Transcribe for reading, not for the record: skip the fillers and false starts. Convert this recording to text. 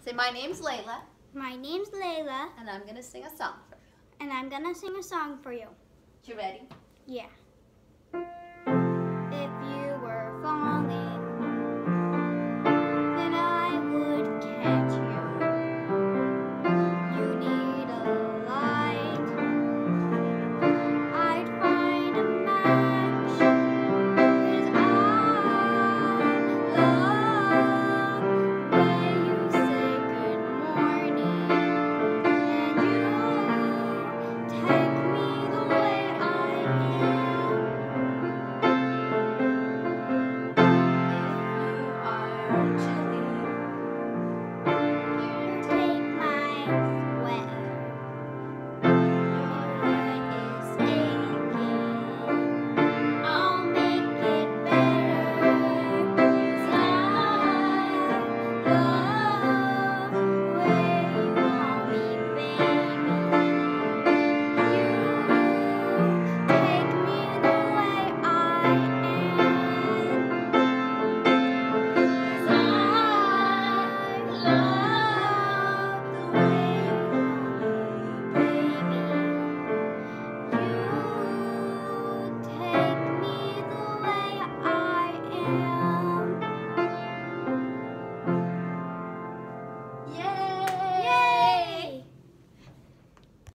Say, my name's Layla. My name's Layla. And I'm going to sing a song for you. And I'm going to sing a song for you. You ready? Yeah. If you were falling